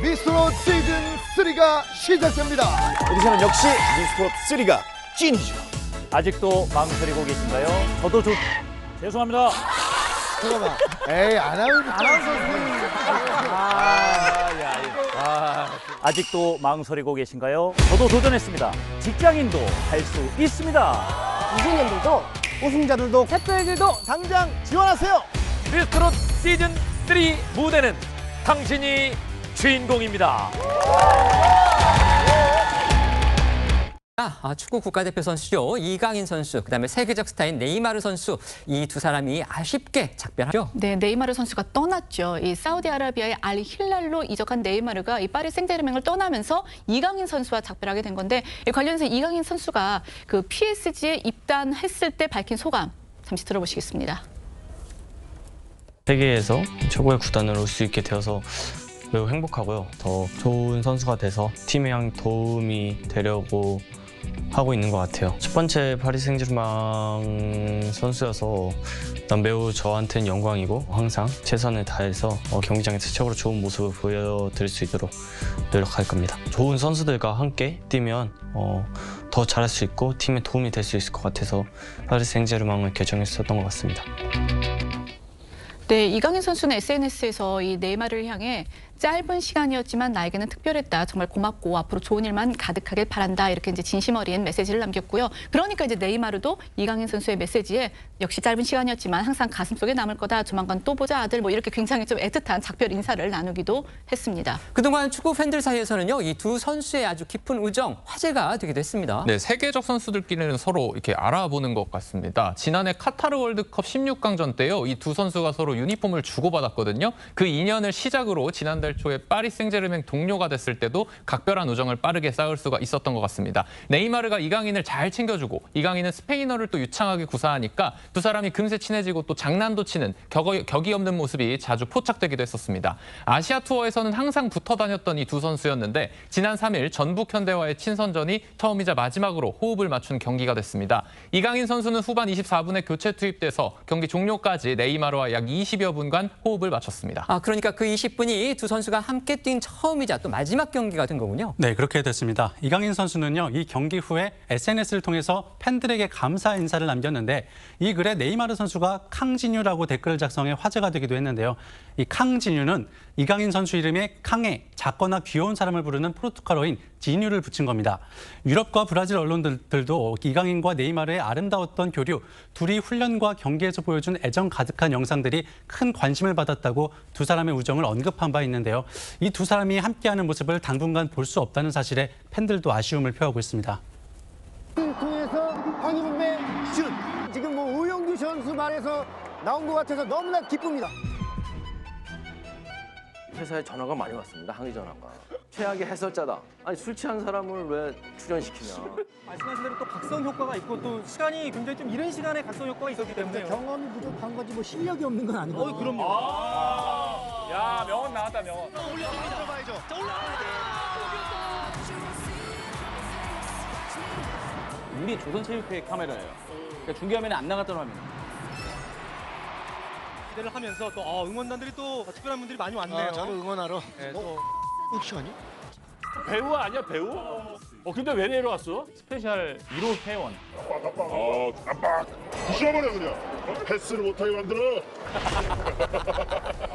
미스트롯 시즌 3가 시작됩니다. 에디션은 역시 미스트롯 3가 찐이죠. 아직도 망설이고 계신가요? 저도 죄송합니다. 잠깐만. 에이, 아나운서. 아직도 망설이고 계신가요? 저도 도전했습니다. 직장인도 할 수 있습니다. 우승년들도 우승자들도 샛별들도 당장 지원하세요. 미스트롯 시즌 3 무대는 당신이 주인공입니다. 축구 국가대표 선수죠. 이강인 선수, 그다음에 세계적 스타인 네이마르 선수, 이 두 사람이 아쉽게 작별하죠. 네, 네이마르 선수가 떠났죠. 이 사우디아라비아의 알 힐랄로 이적한 네이마르가 이 파리 생제르맹을 떠나면서 이강인 선수와 작별하게 된 건데, 관련해서 이강인 선수가 그 PSG에 입단했을 때 밝힌 소감 잠시 들어보시겠습니다. 세계에서 최고의 구단으로 올 수 있게 되어서 매우 행복하고요. 더 좋은 선수가 돼서 팀에 도움이 되려고 하고 있는 것 같아요. 첫 번째 파리 생제르맹 선수여서 난 매우 저한테는 영광이고 항상 최선을 다해서 경기장에서 최고로 좋은 모습을 보여드릴 수 있도록 노력할 겁니다. 좋은 선수들과 함께 뛰면 더 잘할 수 있고 팀에 도움이 될 수 있을 것 같아서 파리 생제르맹을 결정했었던 것 같습니다. 네, 이강인 선수는 SNS에서 이 네이마르를 향해 짧은 시간이었지만 나에게는 특별했다. 정말 고맙고 앞으로 좋은 일만 가득하길 바란다. 이렇게 이제 진심 어린 메시지를 남겼고요. 그러니까 이제 네이마르도 이강인 선수의 메시지에 역시 짧은 시간이었지만 항상 가슴속에 남을 거다. 조만간 또 보자 아들. 뭐 이렇게 굉장히 좀 애틋한 작별 인사를 나누기도 했습니다. 그동안 축구 팬들 사이에서는요, 이 두 선수의 아주 깊은 우정, 화제가 되기도 했습니다. 네, 세계적 선수들끼리는 서로 이렇게 알아보는 것 같습니다. 지난해 카타르 월드컵 16강전 때요, 이 두 선수가 서로 유니폼을 주고받았거든요. 그 인연을 시작으로 지난달 초에 파리 생제르맹 동료가 됐을 때도 각별한 우정을 빠르게 쌓을 수가 있었던 것 같습니다. 네이마르가 이강인을 잘 챙겨주고 이강인은 스페인어를 또 유창하게 구사하니까 두 사람이 금세 친해지고 또 장난도 치는 격이 없는 모습이 자주 포착되기도 했었습니다. 아시아 투어에서는 항상 붙어 다녔던 이 두 선수였는데 지난 3일 전북 현대와의 친선전이 처음이자 마지막으로 호흡을 맞춘 경기가 됐습니다. 이강인 선수는 후반 24분에 교체 투입돼서 경기 종료까지 네이마르와 약 20여 분간 호흡을 맞췄습니다. 그러니까 그 20분이 두 선수가 함께 뛴 처음이자 또 마지막 경기가 된 거군요. 네, 그렇게 됐습니다. 이강인 선수는요, 이 경기 후에 SNS를 통해서 팬들에게 감사 인사를 남겼는데 이 글에 네이마르 선수가 캉지뉴라고 댓글을 작성해 화제가 되기도 했는데요. 이 캉지뉴는 이강인 선수 이름에 캉에 작거나 귀여운 사람을 부르는 포르투갈어인 지뉴를 붙인 겁니다. 유럽과 브라질 언론들도 이강인과 네이마르의 아름다웠던 교류, 둘이 훈련과 경기에서 보여준 애정 가득한 영상들이 큰 관심을 받았다고 두 사람의 우정을 언급한 바 있는데요. 이 두 사람이 함께하는 모습을 당분간 볼 수 없다는 사실에 팬들도 아쉬움을 표하고 있습니다. 통해서 황희문의 슛! 지금 오영규 선수 말에서 나온 것 같아서 너무나 기쁩니다. 회사에 전화가 많이 왔습니다. 항의 전화가. 최악의 해설자다. 아니 술 취한 사람을 왜 출연시키냐. 말씀하신 대로 또 각성 효과가 있고 또 시간이 굉장히 좀 이른 시간에 각성 효과가 있었기 때문에 경험이 부족한 거지 뭐 실력이 없는 건 아니거든요. 그럼요. 야, 명언 나왔다, 명언. 들어봐야죠. 우리 조선체육회 카메라예요. 그러니까 중계화면에 안 나갔던 화면. 기대를 하면서 또 응원단들이 또 특별한 분들이 많이 왔네요. 저를 응원하러. 네, 또 액션이? 배우 아니야, 배우? 근데 왜 내려왔어? 스페셜 1호 회원. 깜빡 부셔버려 그냥. 패스를 못하게 만들어.